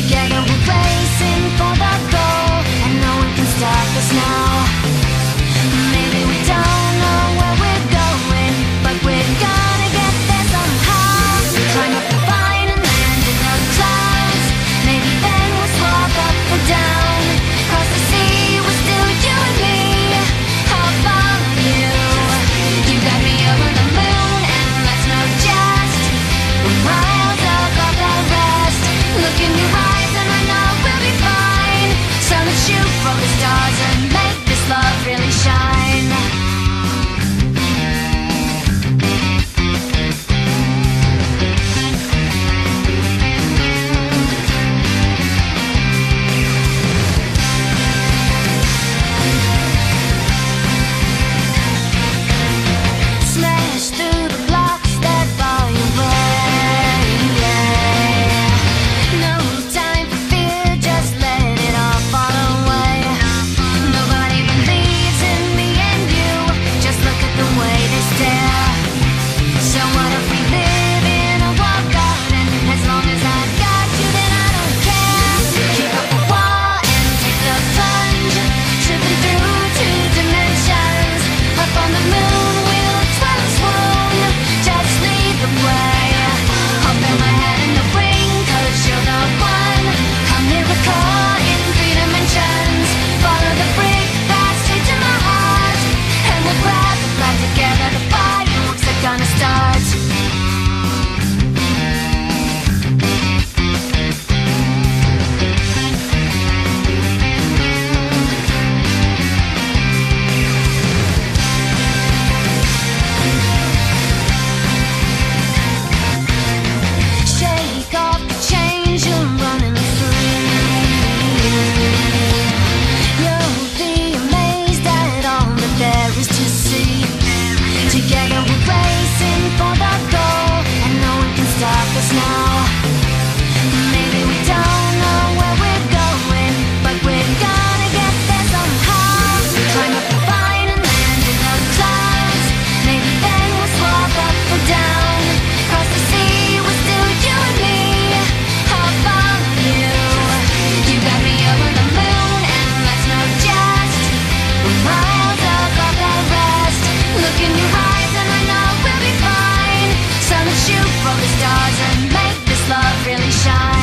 Together we're racing for the goal, and no one can stop us now. Maybe we don't know where we're going, but we're gonna get there somehow. Climb up the vine and land in the clouds. Maybe then we'll swap up or down. Cross the sea with still you and me. How about you? You got me over the moon, and that's no jest. We're miles above the rest. Look in your eyes and I know we'll be fine. So let's shoot for the stars and make this love really shine. Smash through the blocks that bar your way. No time for fear, just let it all fall away. Nobody believes in me and you, just look at the way they stare. So what if we live in a walled garden? As long as I got you, then I don't care. Kick up a wall and take the plunge, tripping through 2 dimensions. Up on the moon, we'll twirl and swoon. Just lead the way. I'll bear my head in the ring, 'cause you're the one. A miracle in 3 dimensions. Follow the brick that's straight to my heart, and we'll grab the flag together. The fireworks are gonna start. Shake off the chains, you're running free. You'll be amazed at all that there is to see. Together we're racing for the goal, and no one can stop us now. Maybe we don't know where we're going, but we're gonna get there somehow. Climb up the vine and land in the clouds. Maybe then we'll swap up or down. Cross the sea with still you and me. How about you? You got me over the moon, and that's no jest. We're miles above the rest. Look in your eyes and I know we'll be fine. So let's shoot for the stars and make this love really shine.